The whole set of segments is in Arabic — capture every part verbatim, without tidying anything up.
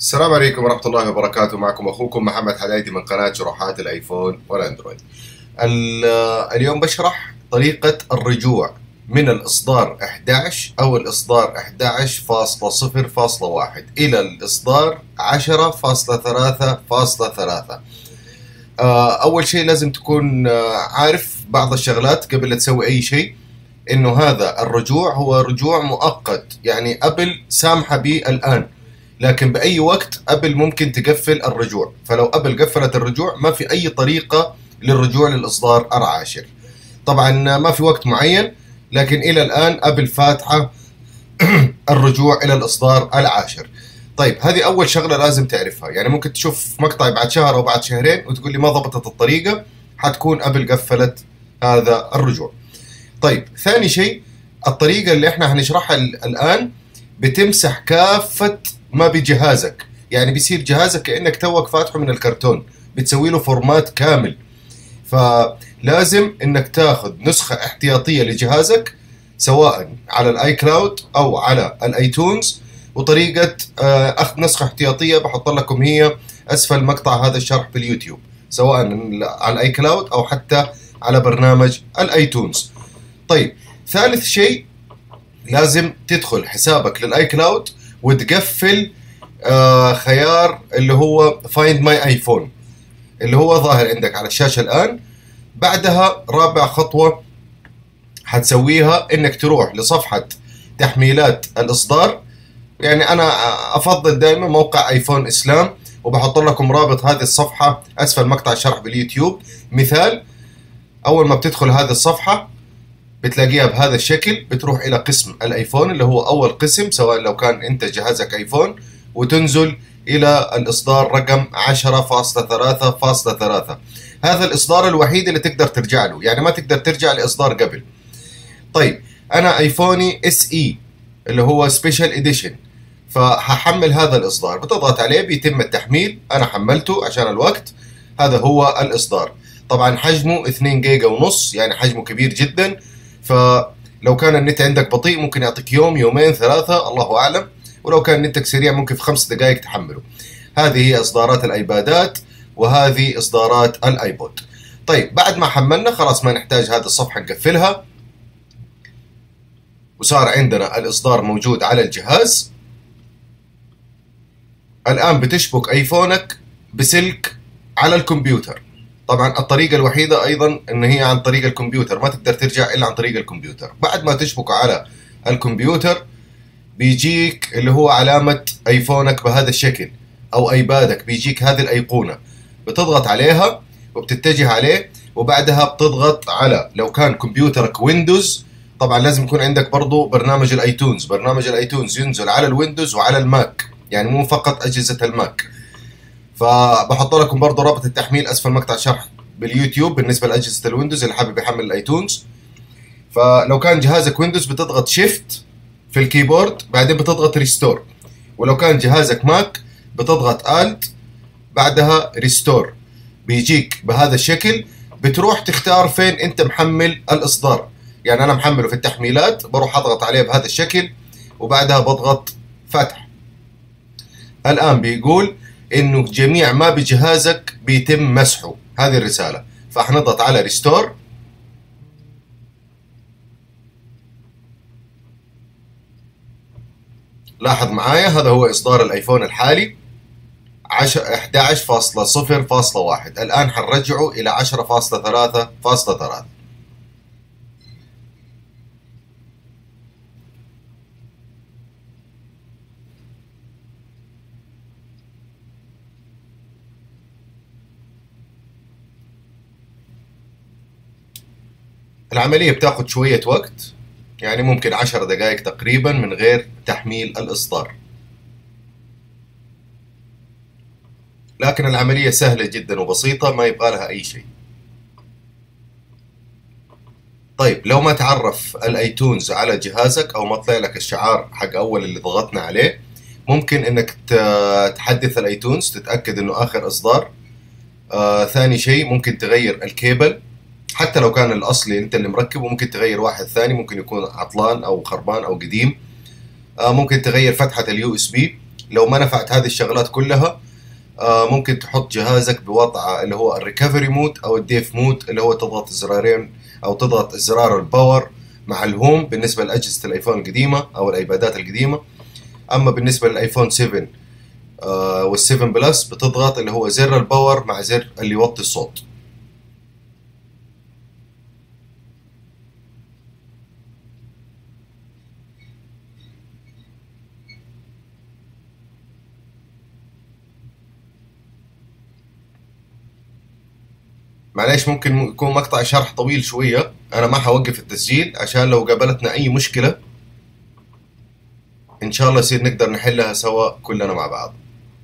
السلام عليكم ورحمة الله وبركاته. معكم أخوكم محمد حدايدي من قناة شروحات الآيفون والأندرويد. اليوم بشرح طريقة الرجوع من الإصدار إحدى عشر أو الإصدار إحدى عشر فاصلة صفر فاصلة واحد إلى الإصدار عشرة فاصلة ثلاثة فاصلة ثلاثة. أول شيء لازم تكون عارف بعض الشغلات قبل لا تسوي أي شيء، إنه هذا الرجوع هو رجوع مؤقت، يعني أبل سامحة به الآن، لكن بأي وقت أبل ممكن تقفل الرجوع. فلو أبل قفلت الرجوع ما في أي طريقة للرجوع للإصدار العاشر. طبعا ما في وقت معين، لكن إلى الآن أبل فاتحة الرجوع إلى الإصدار العاشر. طيب، هذه أول شغلة لازم تعرفها. يعني ممكن تشوف مقطع بعد شهر أو بعد شهرين وتقول لي ما ضبطت الطريقة، حتكون أبل قفلت هذا الرجوع. طيب، ثاني شيء، الطريقة اللي احنا هنشرحها الآن بتمسح كافة ما بجهازك، يعني بيصير جهازك كأنك توك فاتحه من الكرتون، بتسوي له فورمات كامل. فلازم انك تاخذ نسخة احتياطية لجهازك سواء على الاي كلاود او على الايتونز، وطريقة اخذ نسخة احتياطية بحط لكم هي اسفل مقطع هذا الشرح في اليوتيوب، سواء على الاي كلاود او حتى على برنامج الايتونز. طيب، ثالث شيء، لازم تدخل حسابك للاي كلاود وتقفل آه خيار اللي هو Find My iPhone اللي هو ظاهر عندك على الشاشة الآن. بعدها رابع خطوة حتسويها انك تروح لصفحة تحميلات الإصدار. يعني أنا أفضل دائما موقع ايفون اسلام، وبحط لكم رابط هذه الصفحة أسفل مقطع الشرح باليوتيوب. مثال، أول ما بتدخل هذه الصفحة بتلاقيها بهذا الشكل، بتروح إلى قسم الآيفون اللي هو أول قسم سواء لو كان أنت جهازك آيفون، وتنزل إلى الإصدار رقم عشرة فاصلة ثلاثة فاصلة ثلاثة. هذا الإصدار الوحيد اللي تقدر ترجع له، يعني ما تقدر ترجع لإصدار قبل. طيب، أنا آيفوني اس اي اللي هو سبيشال إديشن، فهحمل هذا الإصدار. بتضغط عليه بيتم التحميل. أنا حملته عشان الوقت. هذا هو الإصدار. طبعا حجمه اثنين جيجا ونص، يعني حجمه كبير جدا. فلو كان النت عندك بطيء ممكن يعطيك يوم يومين ثلاثة، الله أعلم. ولو كان نتك سريع ممكن في خمس دقائق تحمله. هذه هي إصدارات الأيبادات، وهذه إصدارات الآيبود. طيب، بعد ما حملنا خلاص ما نحتاج هذه الصفحة نقفلها، وصار عندنا الإصدار موجود على الجهاز. الآن بتشبك آيفونك بسلك على الكمبيوتر. طبعا الطريقة الوحيدة أيضا إن هي عن طريق الكمبيوتر، ما تقدر ترجع إلا عن طريق الكمبيوتر. بعد ما تشبكه على الكمبيوتر بيجيك اللي هو علامة ايفونك بهذا الشكل، او ايبادك بيجيك هذه الايقونة، بتضغط عليها وبتتجه عليه، وبعدها بتضغط على، لو كان كمبيوترك ويندوز طبعا لازم يكون عندك برضو برنامج الايتونز. برنامج الايتونز ينزل على الويندوز وعلى الماك، يعني مو فقط اجهزة الماك. فبحط لكم برضو رابط التحميل اسفل مقطع شرح باليوتيوب بالنسبة لاجهزة الويندوز اللي حابب يحمل الايتونز. فلو كان جهازك ويندوز بتضغط شيفت في الكيبورد، بعدين بتضغط ريستور. ولو كان جهازك ماك بتضغط الت بعدها ريستور. بيجيك بهذا الشكل. بتروح تختار فين انت محمل الاصدار. يعني انا محمله في التحميلات، بروح اضغط عليه بهذا الشكل، وبعدها بضغط فتح. الان بيقول انه جميع ما بجهازك بيتم مسحه، هذه الرسالة. فحنضغط على ريستور. لاحظ معايا، هذا هو إصدار الآيفون الحالي إحدى عشر فاصلة صفر فاصلة واحد. الآن حنرجعه إلى عشرة فاصلة ثلاثة فاصلة ثلاثة. العملية بتاخد شوية وقت، يعني ممكن عشر دقائق تقريبا من غير تحميل الإصدار، لكن العملية سهلة جدا وبسيطة، ما يبغى لها أي شيء. طيب، لو ما تعرف الايتونز على جهازك أو ما طلع لك الشعار حق أول اللي ضغطنا عليه، ممكن إنك تحدث الايتونز تتأكد إنه آخر إصدار. آه، ثاني شيء، ممكن تغير الكيبل حتى لو كان الأصلي أنت اللي مركبه، ممكن تغير واحد ثاني، ممكن يكون عطلان أو خربان أو قديم. آه، ممكن تغير فتحة اليو اس بي لو ما نفعت هذه الشغلات كلها، آه ممكن تحط جهازك بوضع اللي هو الريكفري مود او الديف مود، اللي هو تضغط الزرارين او تضغط زرار الباور مع الهوم بالنسبه لاجهزه الايفون القديمه او الايبادات القديمه. اما بالنسبه للايفون سبعة آه والسبعة بلس بتضغط اللي هو زر الباور مع زر اللي يوطي الصوت. معليش ممكن يكون مقطع شرح طويل شوية، أنا ما حوقف التسجيل عشان لو قابلتنا أي مشكلة إن شاء الله يصير نقدر نحلها سوا كلنا مع بعض.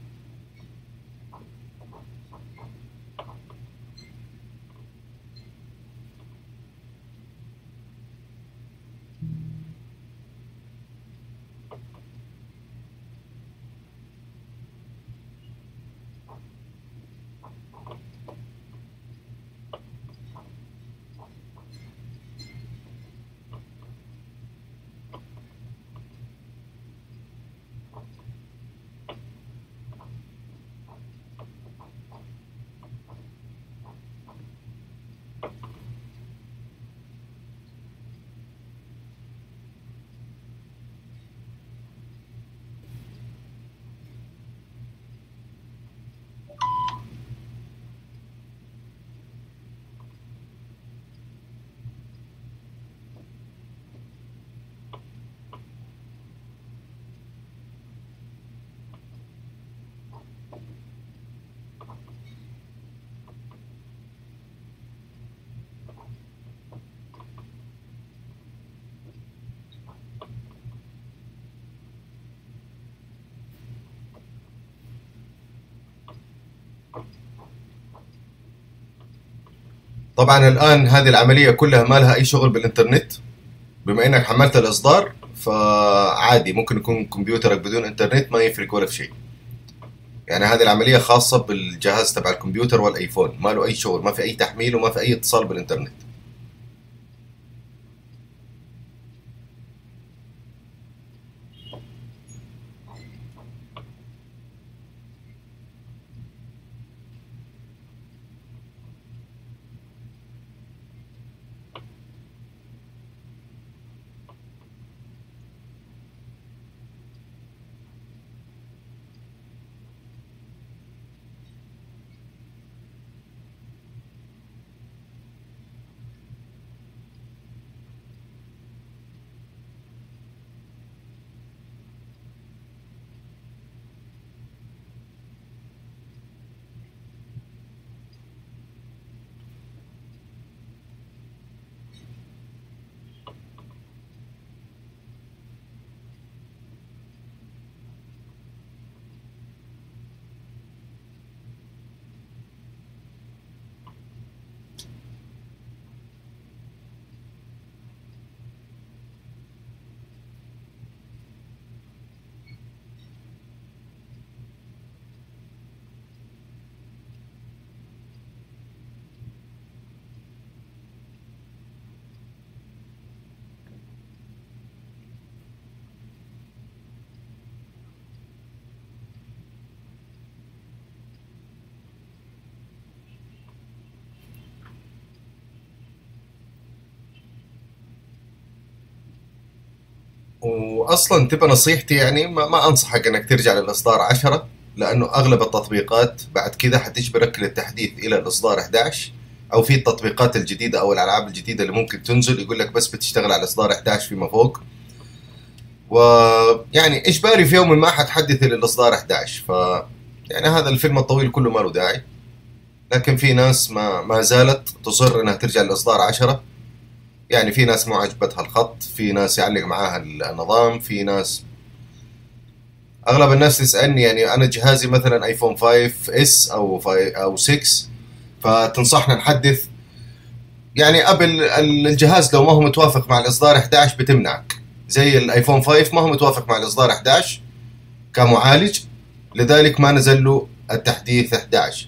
طبعا الآن هذه العملية كلها ما لها أي شغل بالإنترنت، بما إنك حملت الإصدار فعادي ممكن يكون كمبيوترك بدون إنترنت ما يفرق ولا في شيء. يعني هذه العملية خاصة بالجهاز تبع الكمبيوتر والأيفون، ما له أي شغل، ما في أي تحميل وما في أي اتصال بالإنترنت. واصلا تبقى نصيحتي يعني ما, ما انصحك انك ترجع للاصدار عشرة، لانه اغلب التطبيقات بعد كده حتجبرك للتحديث الى الاصدار احد عشر، او في التطبيقات الجديده او الالعاب الجديده اللي ممكن تنزل يقول لك بس بتشتغل على اصدار احد عشر فيما فوق، ويعني اجباري في يوم ما حتحدث الى الاصدار احد عشر. ف يعني هذا الفيلم الطويل كله ما له داعي، لكن في ناس ما ما زالت تصر انها ترجع للاصدار عشرة. يعني في ناس مو عجبتها الخط، في ناس يعلق معاها النظام، في ناس اغلب الناس تسالني يعني انا جهازي مثلا ايفون خمسة اس او خمسة او ستة، فتنصحنا نحدث. يعني قبل الجهاز لو ما هو متوافق مع الاصدار احد عشر بتمنعك، زي الايفون خمسة ما هو متوافق مع الاصدار احد عشر كمعالج، لذلك ما نزل له التحديث احد عشر.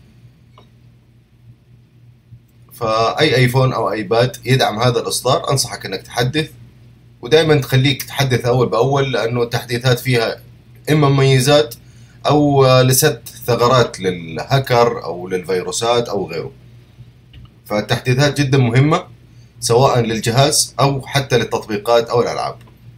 فاي ايفون او ايباد يدعم هذا الاصدار انصحك انك تحدث، ودائما تخليك تحدث اول باول، لانه التحديثات فيها إما مميزات أو لسد ثغرات للهكر أو للفيروسات أو غيره. فالتحديثات جدا مهمة سواء للجهاز أو حتى للتطبيقات أو الألعاب.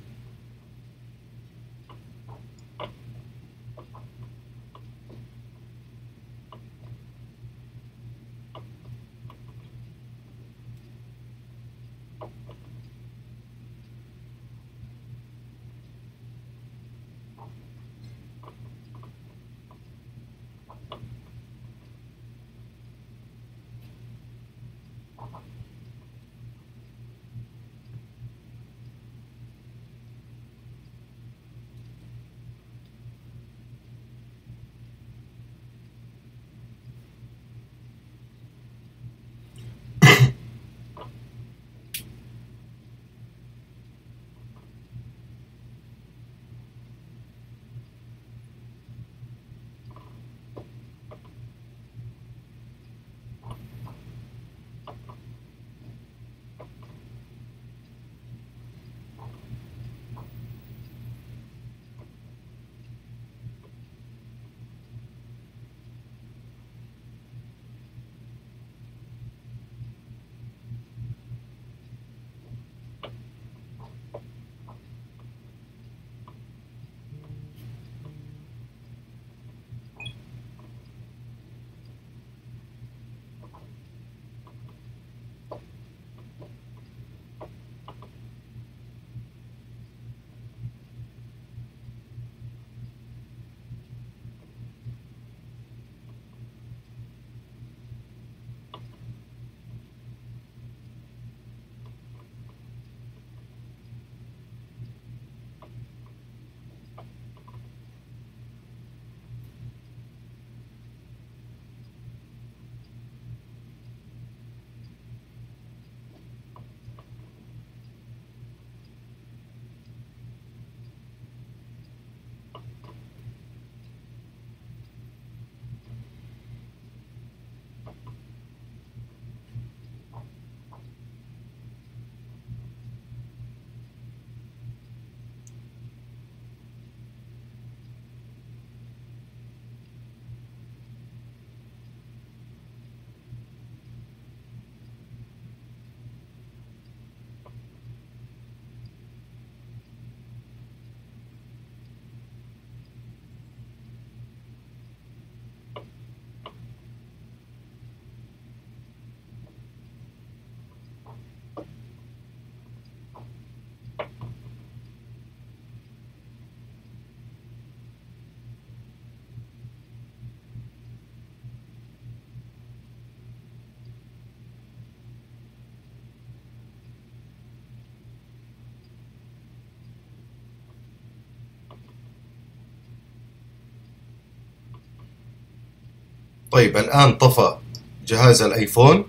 طيب الآن طفى جهاز الآيفون.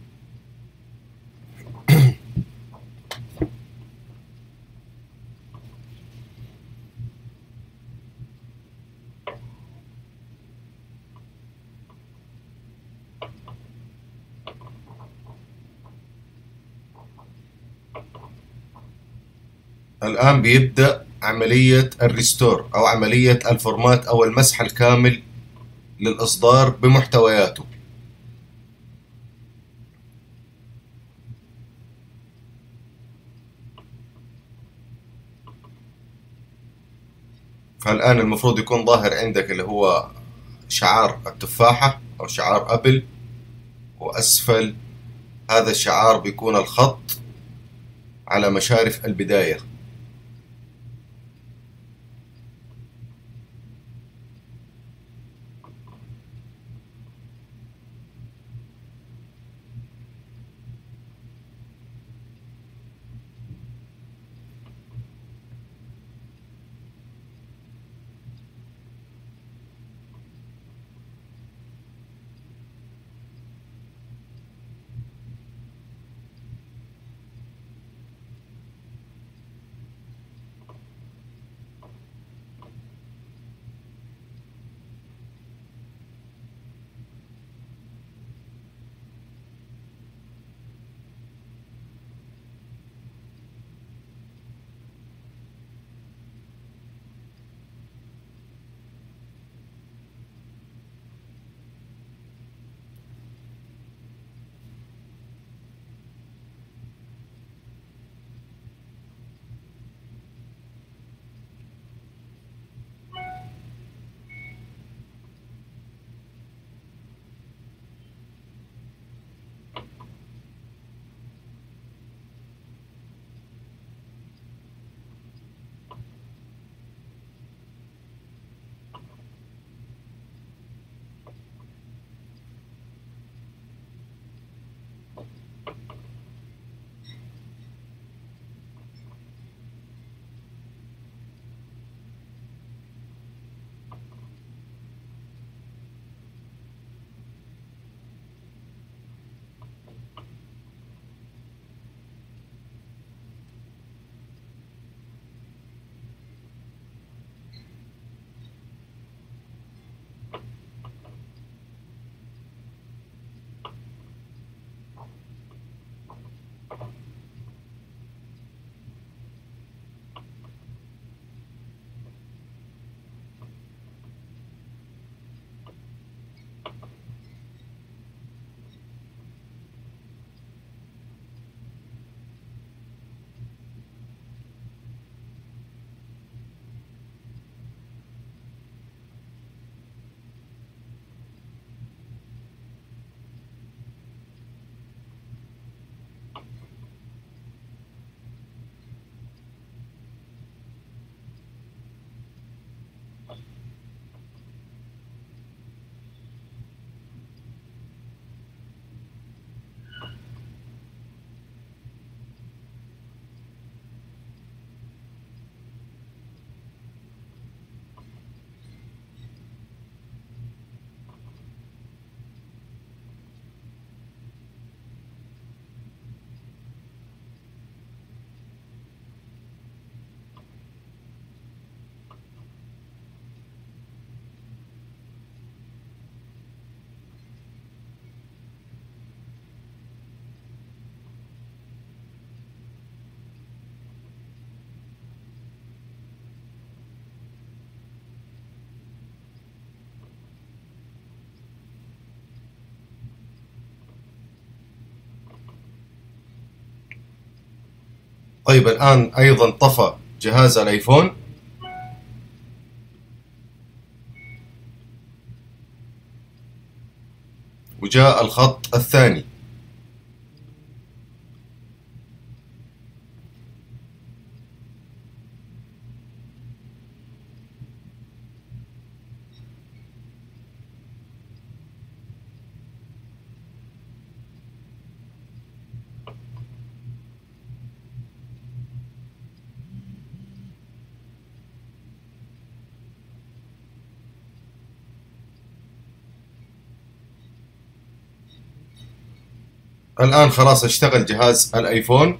الآن بيبدأ عملية الريستور أو عملية الفورمات أو المسح الكامل للإصدار بمحتوياته. فالآن المفروض يكون ظاهر عندك اللي هو شعار التفاحة أو شعار أبل، وأسفل هذا الشعار بيكون الخط على مشارف البداية. طيب الآن أيضا طفى جهاز الآيفون. وجاء الخط الثاني. الآن خلاص اشتغل جهاز الآيفون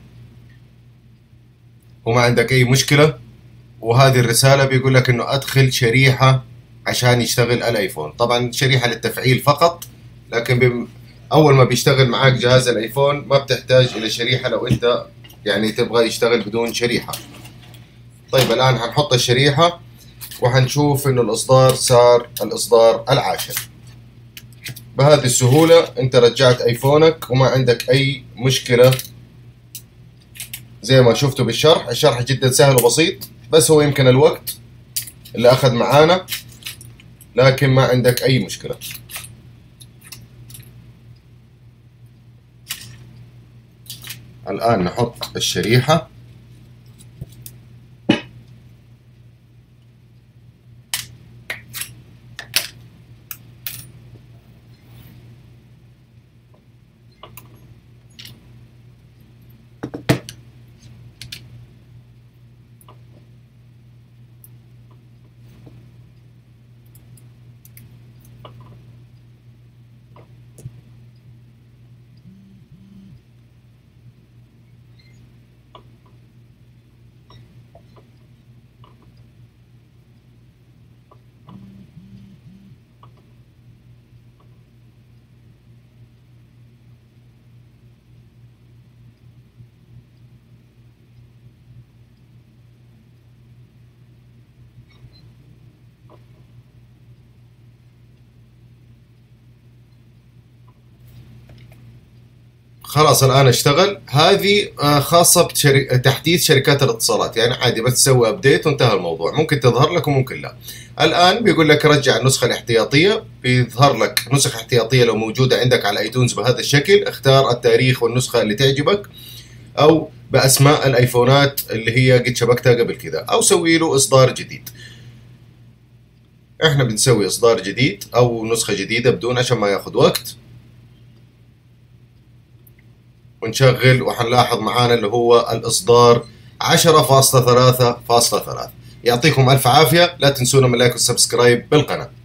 وما عندك أي مشكلة. وهذه الرسالة بيقول لك إنه أدخل شريحة عشان يشتغل الآيفون. طبعا شريحة للتفعيل فقط، لكن بم... أول ما بيشتغل معاك جهاز الآيفون ما بتحتاج إلى شريحة لو أنت يعني تبغى يشتغل بدون شريحة. طيب الآن هنحط الشريحة وهنشوف إنه الإصدار صار الإصدار العاشر. بهذه السهولة أنت رجعت آيفونك وما عندك أي مشكلة. زي ما شفتوا بالشرح، الشرح جدا سهل وبسيط، بس هو يمكن الوقت اللي أخذ معانا، لكن ما عندك أي مشكلة. الآن نحط الشريحة. خلاص الآن اشتغل. هذه خاصة بتحديث شركات الاتصالات، يعني عادي بس تسوي ابديت وانتهى الموضوع. ممكن تظهر لك وممكن لا. الآن بيقول لك رجع النسخة الاحتياطية. بيظهر لك نسخة احتياطية لو موجودة عندك على ايتونز بهذا الشكل. اختار التاريخ والنسخة اللي تعجبك، أو بأسماء الآيفونات اللي هي قد شبكتها قبل كذا، أو سوي له إصدار جديد. احنا بنسوي إصدار جديد أو نسخة جديدة بدون عشان ما ياخذ وقت. ونشغل وحنلاحظ معانا اللي هو الإصدار عشرة فاصلة ثلاثة فاصلة ثلاثة. يعطيكم ألف عافية. لا تنسونا من لايك والسبسكرايب بالقناة.